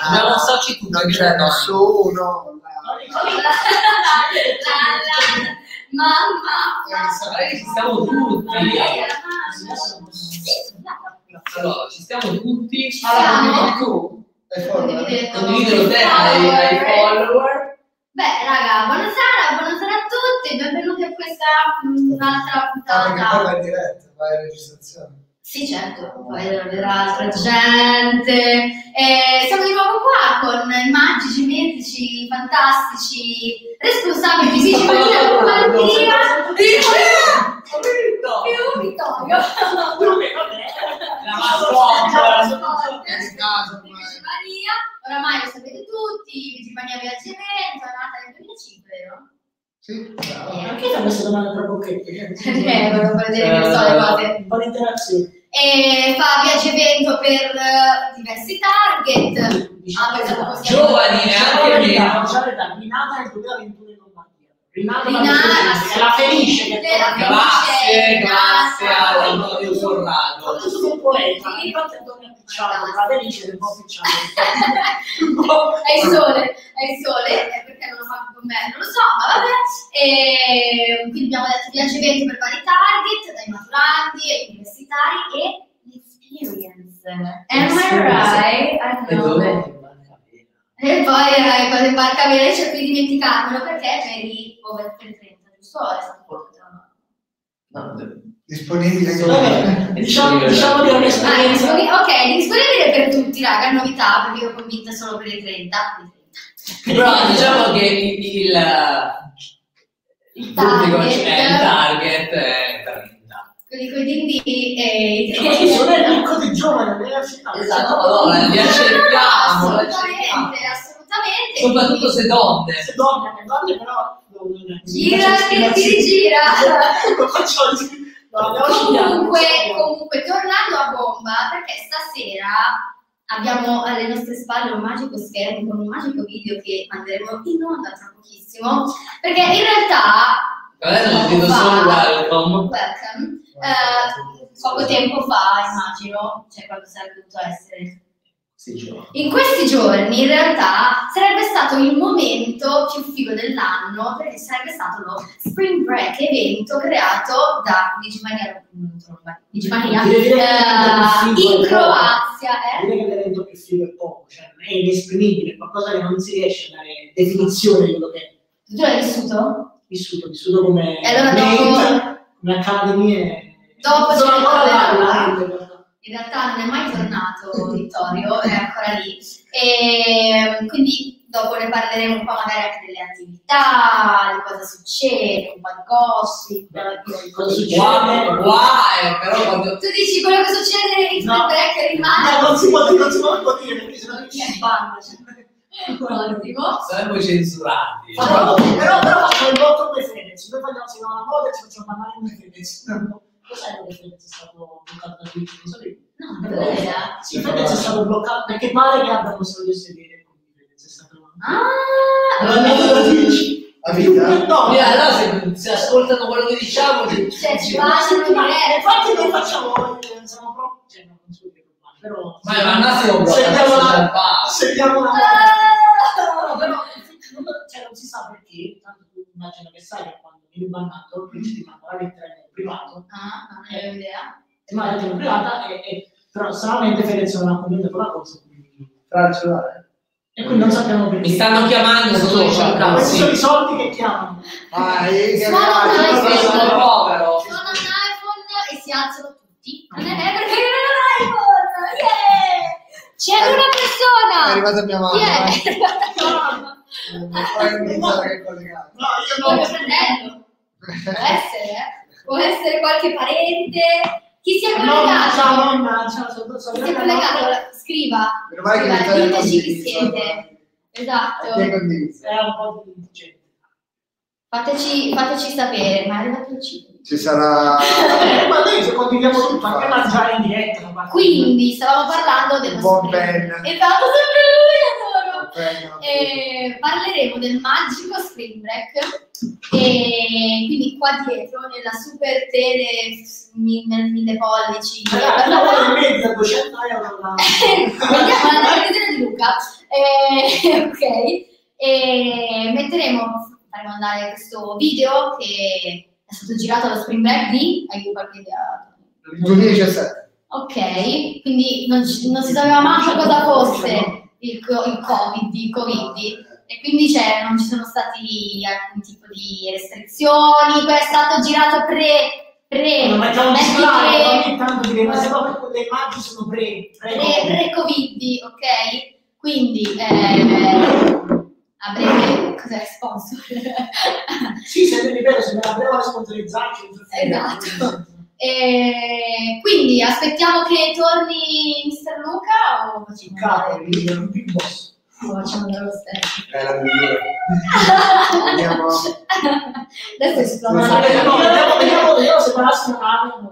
Abbiamo un soci tutti. Non c'è nessuno. Mamma! Ci siamo tutti. Allora, ci stiamo tutti. Siamo? Tu? Condividilo te ai follower. Beh, raga, buonasera a tutti, benvenuti a questa un'altra Perché poi puntata. vai in diretta, vai in registrazione. Sì, certo, poi vedrà altra gente. Siamo di nuovo qua con i magici, mitici, fantastici, responsabili di Vigilania Compagnia. Più Vittorio. La mascotte. Vigimania, oramai lo sapete tutti, Vigimania Viaggi Evento, è nata nel 2005, vero? Sì, bravo. Perché fai queste domande tra bocchetti? Volevo far vedere che so le cose. Un po' di interazione. E fa viaggi evento per diversi target. Giovani, anche meno. Rinata nel 2021 in Lombardia. Rinata Rinata, è la felice che Grazie all'Antonio Sorrato. quando sono un poeta, infatti Antonio è picciato, la felice è un po' picciato. È il sole, perché non lo fa con me, non lo so, ma vabbè. E quindi abbiamo detto viaggi evento per vari target, dai maturanti ai universitari e l'experience. Am I right? I know. E poi quando in barca vera cerco di dimenticarmelo perché eri over 30, giusto? È stato Disponibile Diciamo di un'esperienza. ok, disponibile per tutti, raga, novità, perché io ero convinta solo per i 30. Però diciamo che il pubblico è il target è 30. Quelli con i dindini e Ci sono il ricco di giovani all'università. Esatto, allora li accettiamo. Assolutamente. Soprattutto se donne. Se donne però Gira che ti gira. Lo faccio Comunque, tornando a bomba, perché stasera abbiamo alle nostre spalle un magico schermo con un magico video che manderemo in onda tra pochissimo, perché in realtà Adesso ti do solo welcome. Poco tempo fa, immagino, cioè quando sarebbe dovuto essere. Sì, In questi giorni, in realtà, sarebbe stato il momento più figo dell'anno, perché sarebbe stato lo Spring Break evento creato da Vigimania in Croazia. Direi che l'evento più figo è poco, cioè è inesprimibile, è qualcosa che non si riesce a dare definizione di quello che è. Tu l'hai vissuto? Vissuto come allora come accademie. Dopo sono ancora là. In realtà non è mai tornato Vittorio, è ancora lì. E quindi dopo ne parleremo un po' magari anche delle attività, di cosa succede, un po' di gossip. Cosa succede? Guai, però quando... Tu dici quello che succede in Spring Break rimane? Non si può dire perché sennò ci sbaglia. Ottimo. Saremmo censurati. Però facciamo il voto come Fedez. Noi siamo alla moda e ci facciamo parlare come Fedez. Cos'è che Fedez è stato bloccato da Twitch? Non sapevo. No, non vedo idea. Sì, Fedez è stato bloccato perché pare che abbiano solo il sedere. Fedez è stato Ah! da Twitch. A vita? No, Allora se ascoltano quello che diciamo, Cioè, ci vanno dire. infatti noi facciamo, siamo proprio, cioè non so che però ma Massimo bloccato sentiamo una però cioè, non si sa perché, tanto tu immagino che sai che quando vieni bannato quindi ti manda la lettera in privato. Ah, non avevo idea. Ti manda la lettera in privata però stranamente Fedez non ha commentato la cosa, quindi e quindi non sappiamo perché. Mi stanno chiamando social. Questi sono i soldi che chiamano. Suona un povero. Suona un iPhone e si alzano tutti. Non è perché non è un iPhone! Yeah! C'è una persona! È arrivata mia mamma. Chi è? È arrivata mia mamma. Poi mi sa che è collegato. No, io Poi non mio fratello. Può essere qualche parente. Chi si è collegato? ciao, Chi si è collegato? Scriva. Meno male che Vittorio è Diteci chi condiviso. siete. Esatto. È condiviso. è un po' di gente. Fateci sapere, ma è arrivato il cibo. Ci sarà... Ma noi se condividiamo tutto, anche mangiare in diretta. Quindi stavamo parlando del Un buon nostro Ben. Esatto, sempre lui, adoro. Parleremo del magico Spring Break e quindi qua dietro nella super tele 1000 pollici mezza 200 euro vediamo la televisione di Luca, ok, e faremo andare questo video che è stato girato allo Spring Break di, hai qualche idea? 2017. Ok, quindi non si sapeva manco cosa fosse il Covid, e quindi non ci sono stati alcun tipo di restrizioni, poi è stato girato ma già un ogni tanto diremo se no le immagini sono pre-Covid, ok? Quindi a breve cos'è sponsor? Sì, sempre ripeto, se a breve sponsorizzarci. Esatto. Quindi aspettiamo che torni Mr. Luca o facciamo il big boss? Facciamo lo stesso. È la migliore. Andiamo. Adesso esplode. Vediamo se parassi una nave.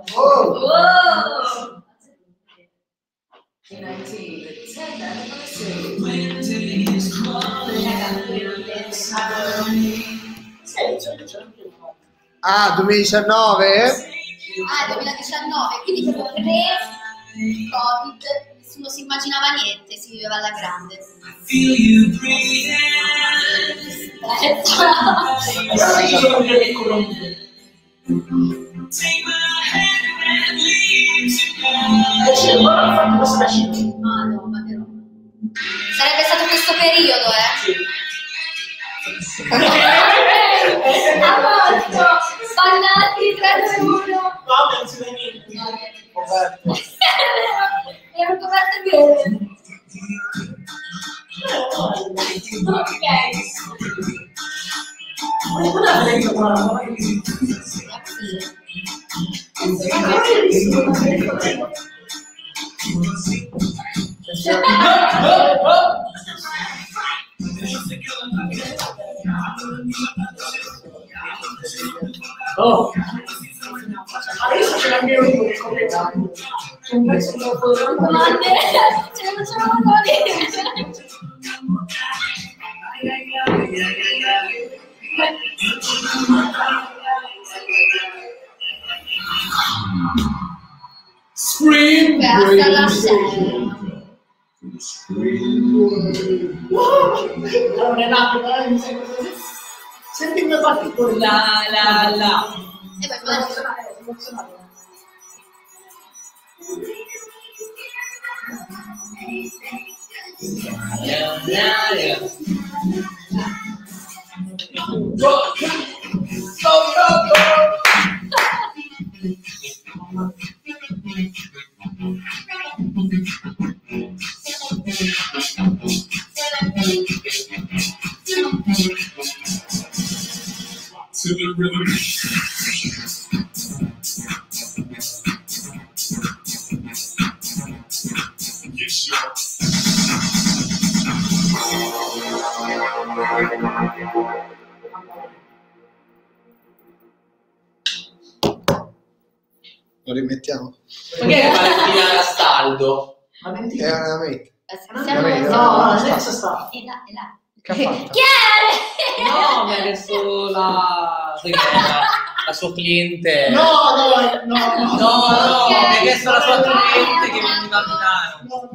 Ah, 2019? 2019, quindi proprio pre-Covid, nessuno si immaginava niente, si viveva alla grande. Madonna, che roba. Sarebbe stato questo periodo, Spannati 3, 2, 1. Vabbè, non si vede niente. È un coperto bene. Oh, adesso ce l'abbiamo io collegato. C'è un pezzo di Domande, ce ne facciamo Spring senti come partito la. E poi emozionale. To the rhythm. Yes, Lo rimettiamo? Perché ne fai finire a saldo? Ma È mentira. una mente. No, adesso sta. E là. Che ha fatto? Chi è? No, mi ha messo la sua cliente. No, mi ha messo la sua cliente che veniva a Milano.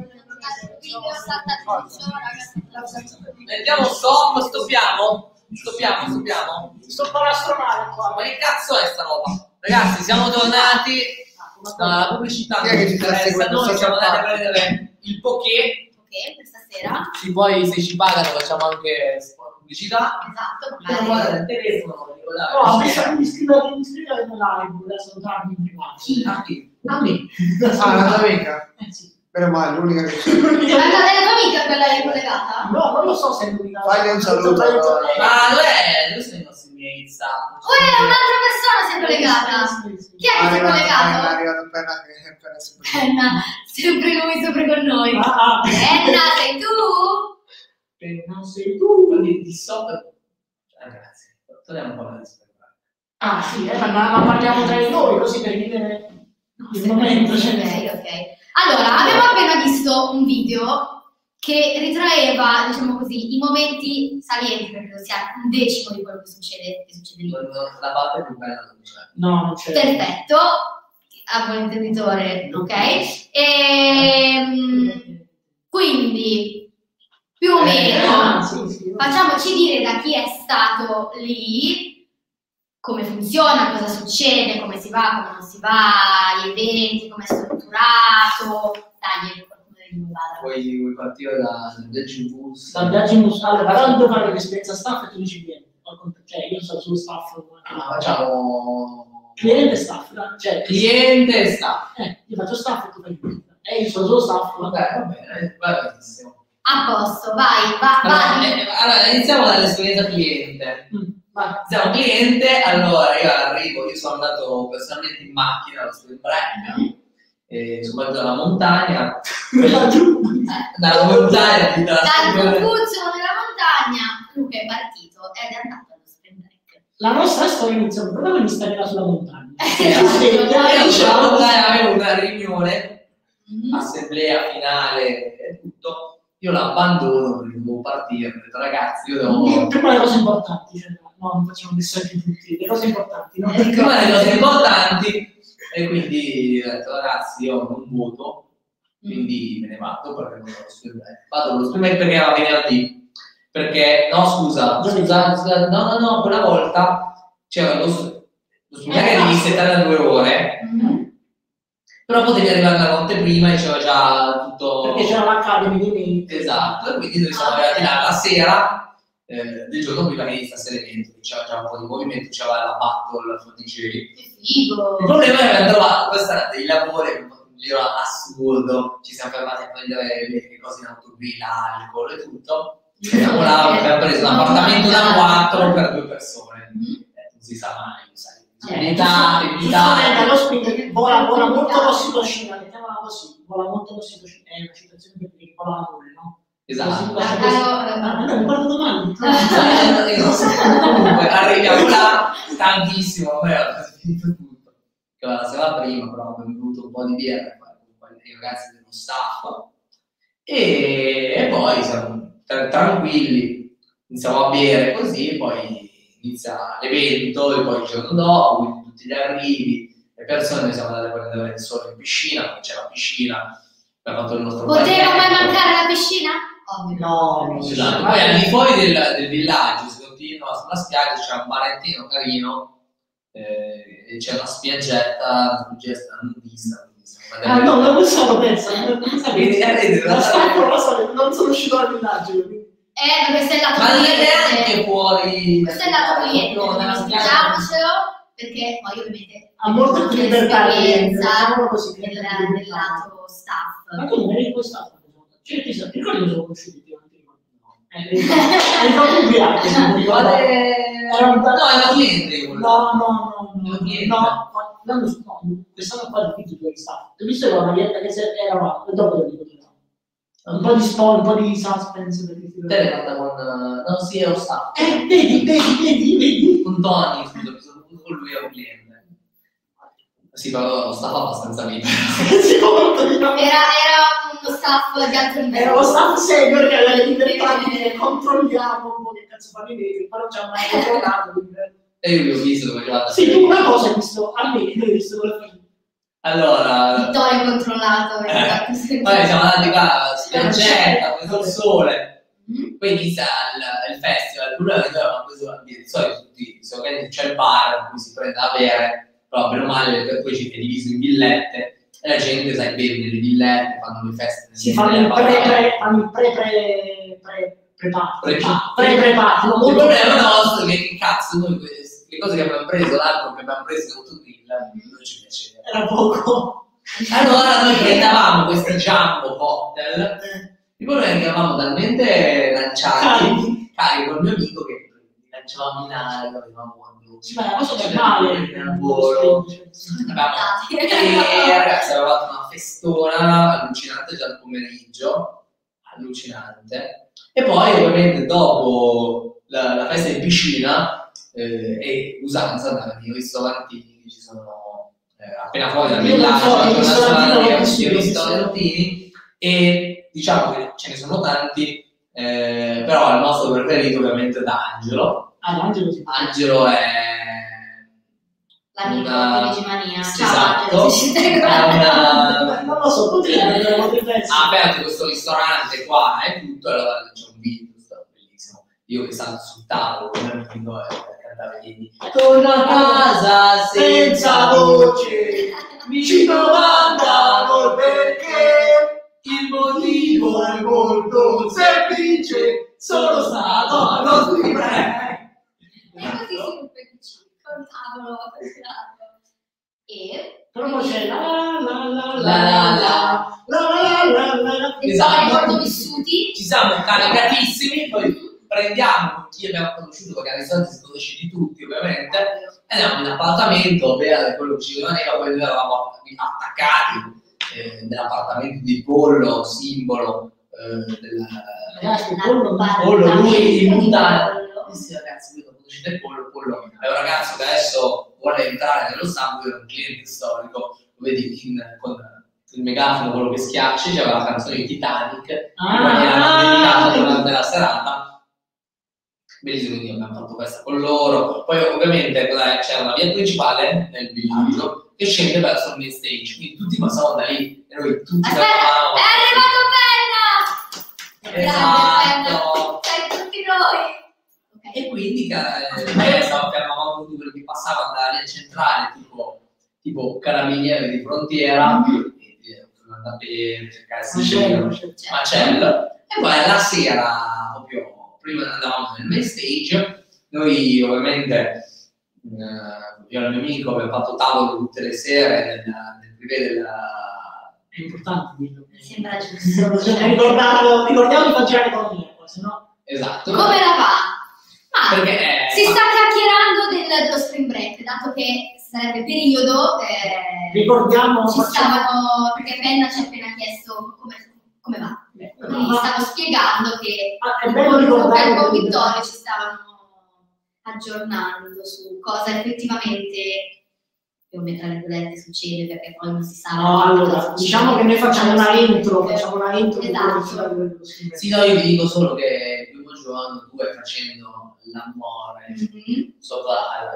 Mettiamo stop, stoppiamo? Sto palastronale qua. Ma che cazzo è sta roba? Ragazzi, siamo tornati dalla pubblicità. Chi è che ci sta seguendo? Noi siamo andati a prendere il poké. Ok, questa sera. Sì, poi se ci pagano facciamo anche pubblicità. Esatto. Ma guarda il telefono, No, mi iscrivere nella live, adesso entrare in privato. a me. Ah, la tua amica? Sì. Meno male, l'unica che c'è. Ma la tua amica quella è collegata? No, non lo so se è l'unica. Fagli un saluto. Ma dove sono i nostri miei staff? Un'altra persona si è collegata. Chi è che si è È collegato? arrivato appena si Penna, sempre lui sopra con noi. Penna, sei tu? Penna, sei tu. Quindi di sopra. Ragazzi, torniamo un po' alla risposta. Ah sì, ma parliamo tra di noi così per vivere il momento. Ok. Allora, abbiamo appena visto un video che ritraeva, diciamo così, i momenti salienti, perché credo sia un decimo di quello che succede lì. La parte più bella non c'è. No, non c'è. Perfetto, a buon intenditore, ok? Quindi, più o meno, sì. facciamoci dire da chi è stato lì, come funziona, cosa succede, come si va, come non si va, gli eventi, come è strutturato. Dai, qualcuno di voi vada. Vuoi partire dal viaggio in bus? Dal viaggio in bus. Allora, però devo fare l'esperienza staff e tu dici cliente. Cioè, io sono sullo staff. Facciamo Cliente e staff, cioè, cliente e staff. io faccio staff e tu fai cliente. Io sono solo staff. Va bene, va benissimo. A posto, vai. Allora, iniziamo dall'esperienza cliente. Vai. Siamo cliente, allora io sono andato personalmente in macchina allo spring break, sono andato dalla montagna, dalla montagna, Dal cucuzzolo della montagna, Luca è partito ed è andato allo spring break. La nostra storia inizia con il protagonista che era sulla montagna. Io sulla montagna avevo una riunione, assemblea finale e tutto. Io l'abbandono perché dovevo partire, ho detto ragazzi, io devo... Prima le cose importanti, cioè, no, non facciamo messaggi tutti, le cose importanti, no? Prima le cose importanti, e quindi ho detto ragazzi, io non voto, quindi me ne vado perché non ho lo strumento. Vado allo strumento perché era venerdì, perché, no scusa, no, quella volta c'era lo strumento che devi settare da 2 ore, però potevi arrivare la notte prima e c'era già tutto... Perché c'era l'Academy di me. Esatto, e quindi noi siamo arrivati là la sera del giorno prima che iniziasse l'evento, c'era già un po' di movimento, c'era la battle for DJ. Che figo! Il problema è che abbiamo trovato questa dei lavori, un giro assurdo, ci siamo fermati a prendere le cose in autogrill, alcol e tutto. Siamo là, abbiamo preso un appartamento da 4 per 2 persone. Non si sa mai, sai. Giustamente allo spin vola molto l'ossitocina, mettiamola così, vola molto l'ossitocina, è una situazione che vola la nulla, no? Esatto. Mi guardo domani. Comunque arriviamo là tantissimo, poi abbiamo finito tutto. Che la sera prima però abbiamo bevuto un po' di birra con i ragazzi dello staff e poi siamo tranquilli, iniziamo a bere così, poi inizia l'evento e poi il giorno dopo, quindi tutti gli arrivi, le persone siamo andate a prendere il sole in piscina, non c'era piscina, abbiamo fatto il nostro Poteva mai mancare la piscina? Ovvio. No, esatto. Poi al di fuori del villaggio si continua sulla spiaggia, c'è un barettino carino e c'è una spiaggetta nudista. No, non lo so, penso. Non sono uscito dal villaggio. Questo è il lato Ma non è cliente. neanche fuori. Questo è il lato cliente, No, nella spiaggia. diciamocelo, perché poi ovviamente Ha molto più libertà del lato staff. Ma tu non eri poi staff? Cioè, ti ricordi cosa sono conosciuti? Hai fatto un viaggio? No, è una cliente. No, quest'anno qua di tutti i staff. Ho visto la maglietta che era dopo del dico un po' di spoil, un po' di suspense Te l'hai fatta con... No, sì, ero staff. Vedi. Con Tony, scusa, mi sono venuto con lui a un cliente. Sì, però lo staff abbastanza libero. Era uno staff di alto livello. Era lo staff senior che aveva le libertà di controlliamo un po' che cazzo fa vedere, però c'è un mai controllato. E io vi ho visto come giocate. Sì, tu una cosa hai visto, a me hai visto quello che allora... Vittorio controllato. Poi siamo andati qua, spiaggetta, preso il sole. Poi inizia il festival. Il problema è che noi avevamo preso di solito tutti, c'è il bar in cui si prende a bere, però bene o male per poi ci è diviso in villette e la gente sai beve nelle villette, fanno le feste. Si fanno il pre-prepati. Il problema nostro è che cazzo noi le cose che abbiamo preso, l'alcol che abbiamo preso in autogrill non ci piaceva. Era poco. Allora noi prendevamo questi jumbo cocktail. Il problema è che eravamo talmente lanciati, cari col mio amico, che lanciavamo in aria, avevamo quando... Sì, ma la cosa è male. E ragazzi, avevamo fatto una festona allucinante già al pomeriggio, allucinante. E poi ovviamente dopo la festa in piscina è usanza andare nei ristoranti che ci sono appena fuori dal villaggio, i ristorantini. E diciamo che ce ne sono tanti, però il nostro preferito ovviamente è D'Angelo. Angelo sì. Angelo è L'amico una- di Luigi Mania. Sì, Ciao, esatto. Angelo, se ci stai È una... Non lo so, potrebbe ha aperto questo ristorante qua e tutto, allora c'è un video, stato bellissimo. Io che salto sul tavolo, con un amico per cantare gli torno a casa senza voce, mi ci domandavo perché, il motivo è molto semplice, sono stato a non scrivere. E così si rompe il ciclo, col tavolo quadrato. E però poi c'è la la la La, la. e Esatto. poi molto vissuti. Ci siamo caricatissimi, poi prendiamo chi abbiamo conosciuto, perché al ristorante si conosce di tutti ovviamente, e andiamo in appartamento, ovvero quello che ci rimaneva, poi noi eravamo attaccati nell'appartamento di Pollo, simbolo della... Ragazzi, Pollo, Pollo, lui in mutande. Pollo. Sì, ragazzi, voi lo conoscete Pollo, Pollo è un ragazzo che adesso vuole entrare nello stampo, è un cliente storico, lo vedi con il megafono, quello che schiacci, c'era la canzone di Titanic, che poi era dedicata durante la serata. Bellissimo, quindi abbiamo fatto questa con loro. Poi ovviamente c'era una via principale nel villaggio che scende verso il main stage, quindi tutti passavano da lì e noi tutti Aspetta, eravamo. è arrivato Penna! Esatto. Sei tutti noi! E quindi chiamavamo tutti quelli che passavano dalla via centrale, tipo carabinieri di frontiera, per cercare macello. E poi alla sera, proprio prima andavamo nel main stage, noi ovviamente, io e il mio amico abbiamo fatto tavolo tutte le sere nel privé della... È importante dirlo. Mi sembra giusto. Ricordiamo di facciare economia, se no. Esatto. Come la va? Ma Perché si sta chiacchierando dello spring break, dato che sarebbe periodo, Ricordiamo, ci stavano, perché Penna ci ha appena chiesto come va. Quindi stavo spiegando che è bello ricordare con che- Vittorio ci stavano aggiornando su cosa effettivamente, più o meno tra virgolette, succede, perché poi non si sa. No, allora, cosa diciamo succede. che noi facciamo una intro di Esatto. quello che si parla dello spring break. sì, no, io vi dico solo che il primo giorno tu vai facendo l'amore Mhm. sopra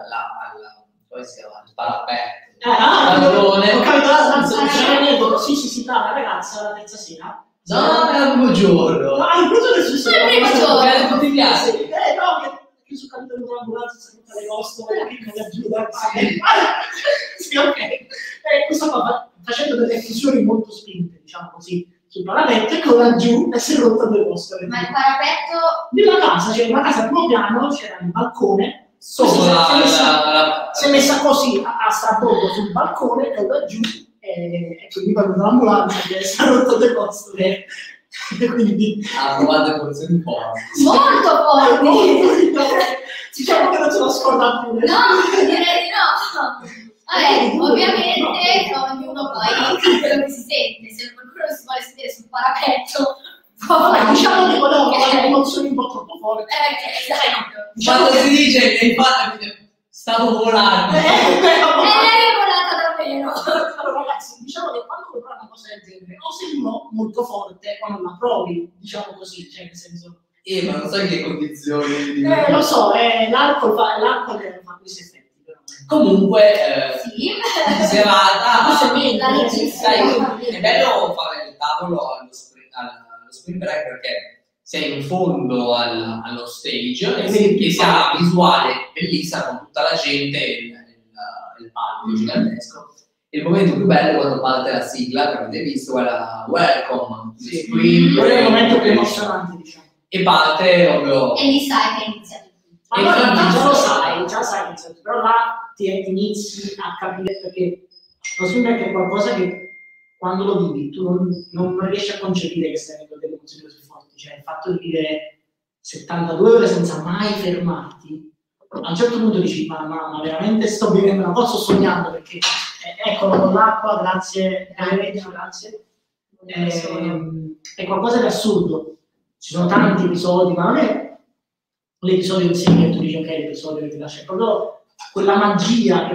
come si chiama? Il parapetto. Ho capito, Sì. sì, la ragazza la terza sera. No, era il primo giorno. No, il primo giorno è successo. Il primo giorno. Era tutti gli altri. No, che su capito dell'ambulanza si è le coste, che mi aiuta. Sì, ok. Questo qua facendo delle fusioni molto spinte, diciamo così, sul parapetto, e con giù e si è rotta due costole. Ma il parapetto Nella casa, c'era una casa al primo piano, c'era il balcone, Sopra si è messa così a strabordo sul balcone, e da giù, e quindi parlo dell'ambulanza che si è rotto le costole. E quindi ha provato pozioni forti. molto forti. diciamo che non ce la scorda più. No, direi di no. Vabbè, ovviamente ognuno poi fa quello che si sente. Se qualcuno si vuole sedere sul parapetto, può Vabbè, fare. diciamo che volevo fare emozioni un po' troppo forti. Esatto. Quando si dice che infatti stavo volando. E lei è volata davvero. Allora, ragazzi, diciamo che quando comprai una cosa del genere, o sei uno molto forte o non la provi, diciamo così, cioè nel senso. Ma non so in che condizioni. Lo so, l'alcol fa questi effetti. Però. Comunque, Sì. serata, La regista. è bello fare il tavolo allo spring break perché sei in fondo allo stage e si ha una visuale bellissima con tutta la gente e il palco gigantesco. E il momento più bello è quando parte la sigla, che avete visto, è la Welcome. Sì, Spring quello è il break. momento più emozionante, diciamo. E parte proprio... E lì sai che inizia tutto. Ma allora, già lo sai, però là ti inizi a capire perché lo spring break è qualcosa che quando lo vivi tu non riesci a concepire che stai avendo delle emozioni così forti, cioè il fatto di vivere 72 ore senza mai fermarti, a un certo punto dici ma veramente sto vivendo una cosa, sto sognando perché eccolo con l'acqua, grazie, grazie. È qualcosa di assurdo, ci sono tanti episodi, ma non è l'episodio in sé che tu dici ok, l'episodio che ti lascia, è proprio quella magia che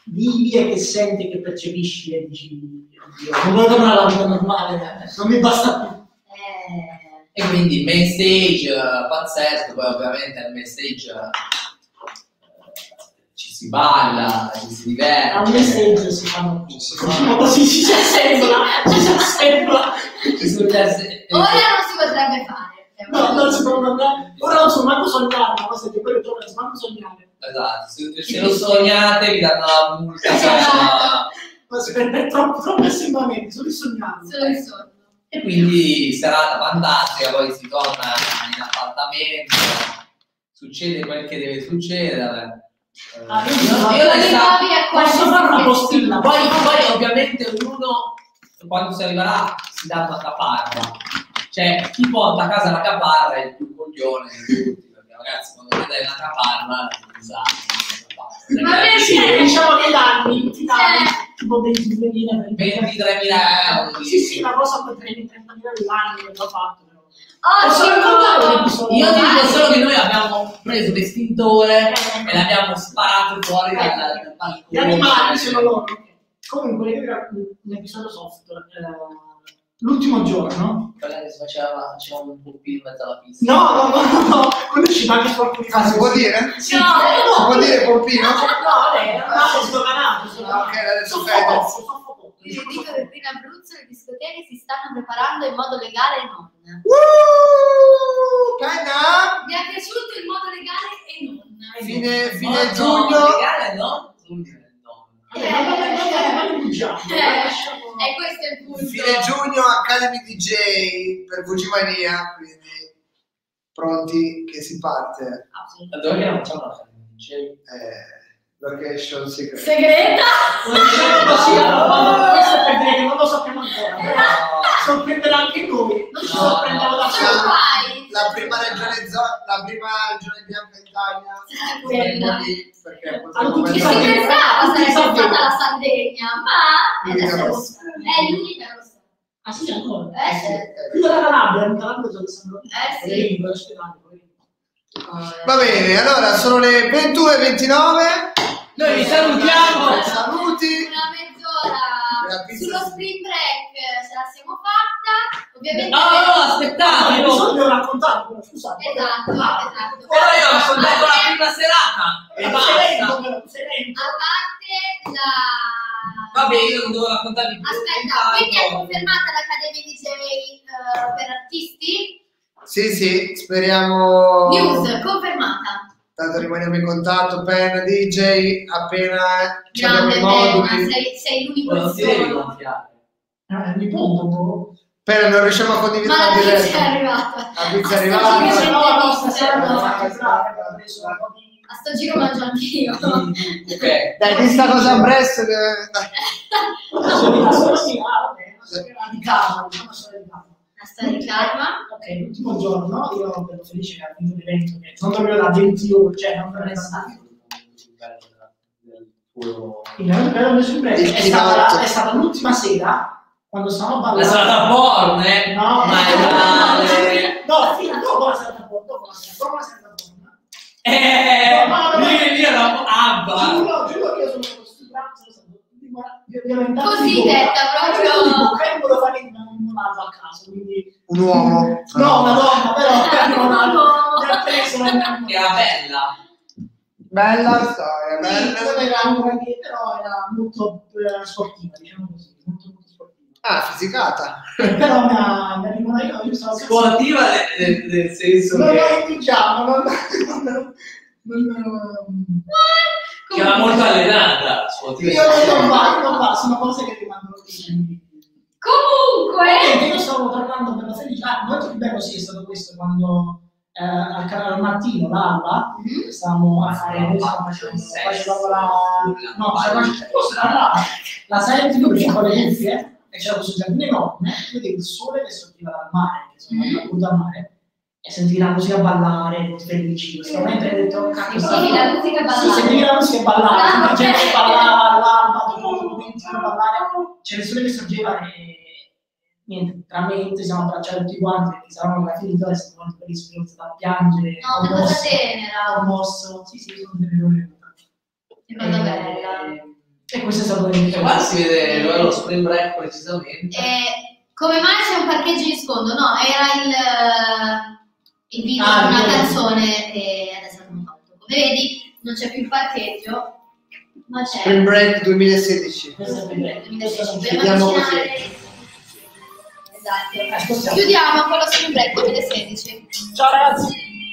vivi e che senti e che percepisci e dici oddio, non vuoi tornare alla vita normale, non mi basta più. E quindi main stage pazzesco, poi ovviamente al main stage ci si balla, ci si diverte. A un messaggio si fanno così, ci assembla. Ora non si potrebbe fare. No, non si può andare. Ora non so manco sognare, ma se ti poi torna, manco sognare. Esatto, se lo sognate vi danno la multa. Ma per troppo assemblamenti, solo il sognare. Solo il sogno. E quindi serata fantastica, poi si torna in appartamento, succede quel che deve succedere. Posso fare una postilla? Poi ovviamente ognuno, quando si arriverà, si dà una caparra. Cioè, chi porta a casa la caparra è il più coglione di tutti, perché ragazzi, quando vedete una caparra, scusate, Ma perché? Diciamo che danni, ti danno tipo 23.000 €. Sì, una cosa per 30.000 all'anno che l'ho fatto. Oh, Io ti dico solo che noi abbiamo preso l'estintore e l'abbiamo sparato fuori dal balcone. Gli animali sono loro. Comunque, io era un episodio soft. L'ultimo giorno. Quella che si faceva un po' più in mezzo alla pista. No. Conosci anche su alcuni Ah, si può dire? Sì, No. Si può dire Pompino? No, lei è sdoganato. Ok, adesso Io dico che qui in Abruzzo le discoteche si stanno preparando in modo legale e non. Penna! Mi è piaciuto il modo legale e non. Fine giugno. Legale, no? E questo è il punto. Fine giugno Academy DJ per VG Mania, quindi pronti che si parte. Dove non facciamo la Location secret. Segreta? Questo è per dire che non lo sappiamo ancora. Sorprenderà anche noi. Non ci sorprendiamo da Cosa solo. fai? La prima regione bianca d'Italia. Quella. Perché Hanno tutti i Si soldi. pensava sarebbe Tutti i soldi. stata la Sardegna, ma L'unica adesso rossa. è l'unica rossa. Ah sì, ancora? Certo. Qui dalla Calabria, in Calabria sono stato. Sì. Va bene, allora sono le 21:29. Noi vi salutiamo. Saluti. Una mezz'ora La pizza. sullo spring break ce la siamo fatta. Ovviamente. Aspettate, Devo raccontare, scusate. Esatto. Ora io ho raccontato la prima serata e basta. A parte la. Vabbè, io non devo raccontare di più. Aspetta, quindi è confermata l'Accademia DJ per artisti? Sì, speriamo. News, confermata. Tanto rimaniamo in contatto, Pen, DJ, appena ci abbiamo Grande i Bella, moduli. sei l'unico Non si deve solo. gonfiare. Mi pongo un po'. Pen, non riusciamo a condividere Ma la la pizza è diretta. arrivata. La pizza è A sto arrivata. giro No, sento no, pizza. stasera devo fare entrare, ho preso un po' di. A sto giro mangio anch'io. Ok. Dai, di sta cosa a Brest. Dai. Una storia di calma, diciamo una storia di calma. Una storia di calma. Ok, l'ultimo giorno io ero felice che ha vinto l'evento che non dormivo da 20 ore, cioè non dormivo da stato. Il bello del sul break è stata l'ultima sera quando stavamo La ballando. serata porn, No, ma è male. no, fino dopo la serata porno, dopo la serata porno. Lì era Abba. Giuro che io sono stuprato, Così detta proprio. non volevo fare un altro a caso, quindi Un uomo. no, una donna, però No, no. mi ha preso la mia Era bella. Bella storia, non bella. era un granché, però era molto sportiva, diciamo così, molto sportiva. Ah, fisicata. Però mi ha ricordato, io stavo Sportiva nel senso non che lo diciamo, che era molto allenata. Sportiva. io non va, sono cose che rimangono così. Comunque. Io stavo tornando per la felicità, molto più bello sì è stato questo quando al mattino l'alba stavamo a fare la sala TV perché con le cuffie e c'era questo giardino enorme, vedevo il sole che sortiva dal mare, che sono andato dal mare e sentivi la musica ballare, felici, questo momento hai detto cacchio Sentivi la musica ballare. sentivi la musica ballare, la gente ballava all'alba, a ballare, c'era il sole che sorgeva e niente, tra me ci siamo abbracciati tutti quanti perché stavamo alla finita e stavamo per l'esperienza da piangere, No, che cosa tenera. commosso, sì, sono delle ore. Che cosa bella. E questo è stato l'inizio. Qua si vede dove è lo spring break precisamente. Come mai c'è un parcheggio in sfondo? No, era il video Ah, di una il video. canzone e adesso l'hanno fatto. Come vedi, non c'è più il parcheggio, ma c'è Spring Break 2016. Questo è il il 2016. Chiudiamo Dobbiamo così. avvicinare- Esatto. spostiamo. Chiudiamo con lo Spring Break 2016. Ciao ragazzi.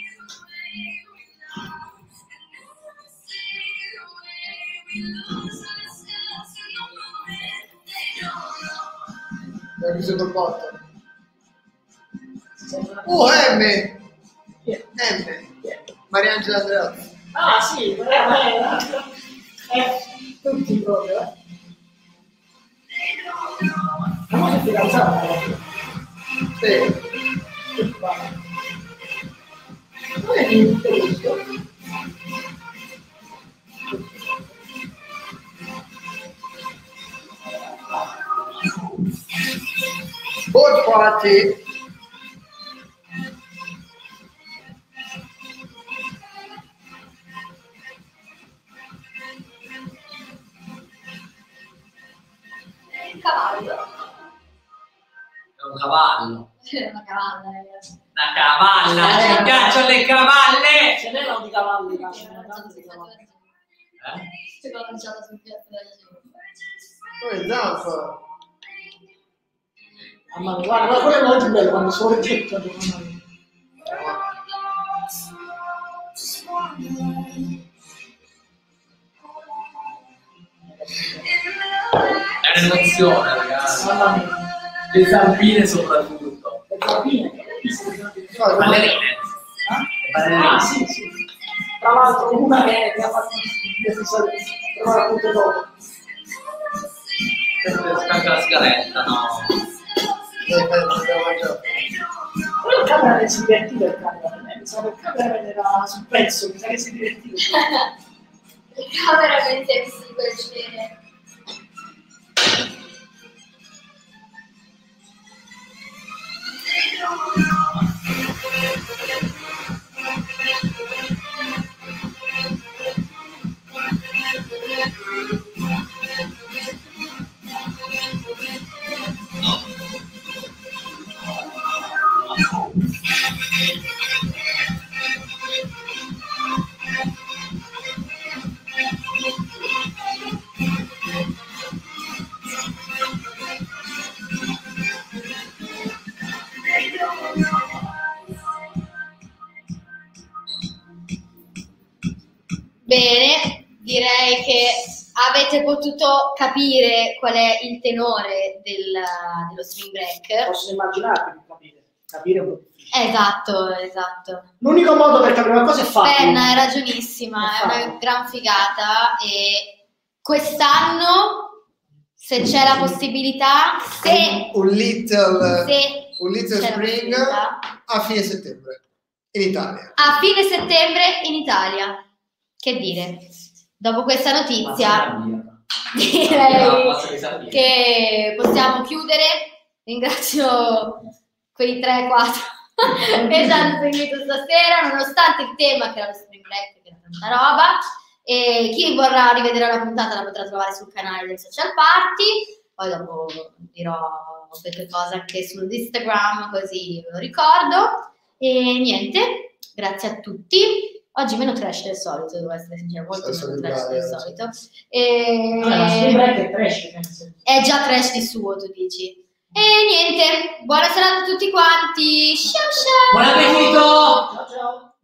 Ho chiuso col botto. M! Mariangela Andreotti. Ah sì, tutti proprio. Ma che fidanzata? Sì. Non è che questo. Board party. Il cavallo. È un cavallo. C'era una cavalla. Una cavalla, ci piacciono le cavalle! Ce n'erano di cavalli, C'era c'erano una tanti di cavalli. Eh? C'era lanciata sul piatto della gente. Come Zanfa? Mamma mia, guarda, quello è molto bello quando sono getto. Mamma mia. È un'emozione, ragazzi. Mamma mia. Le zampine soprattutto. Le carabine. Le ballerine. Le ballerine. Ah, sì, sì. Tra l'altro una che ha fatto questi soldi, però appunto dopo. Scacca la sigaretta, no. Però il camera che si divertiva il camera, pensavo che il camera era sul pezzo, mi sa che si divertiva. Il camera che si è visto quel scene. Bene, direi che avete potuto capire qual è il tenore dello Spring Break. Posso immaginarmi di capire un po' difficile. Esatto. L'unico modo per capire una cosa è farlo. Ben, hai ragionissima, è una gran figata e quest'anno, se c'è la possibilità, se Un little c'è la spring possibilità, a fine settembre in Italia. a fine settembre in Italia. Che dire? Dopo questa notizia direi che possiamo chiudere. Ringrazio quei 3-4 che ci hanno seguito stasera, nonostante il tema che era lo Spring Break, che era tanta roba. E chi vorrà rivedere la puntata la potrà trovare sul canale del Social Party. Poi dopo dirò qualche cosa anche su Instagram, così ve lo ricordo. E niente, grazie a tutti. Oggi meno trash del solito, devo essere sincera, molto meno trash del solito. Ma Spring Break è trash, penso. È già trash di suo, tu dici. E niente, buona serata a tutti quanti. Ciao ciao! Buon appetito! Ciao ciao.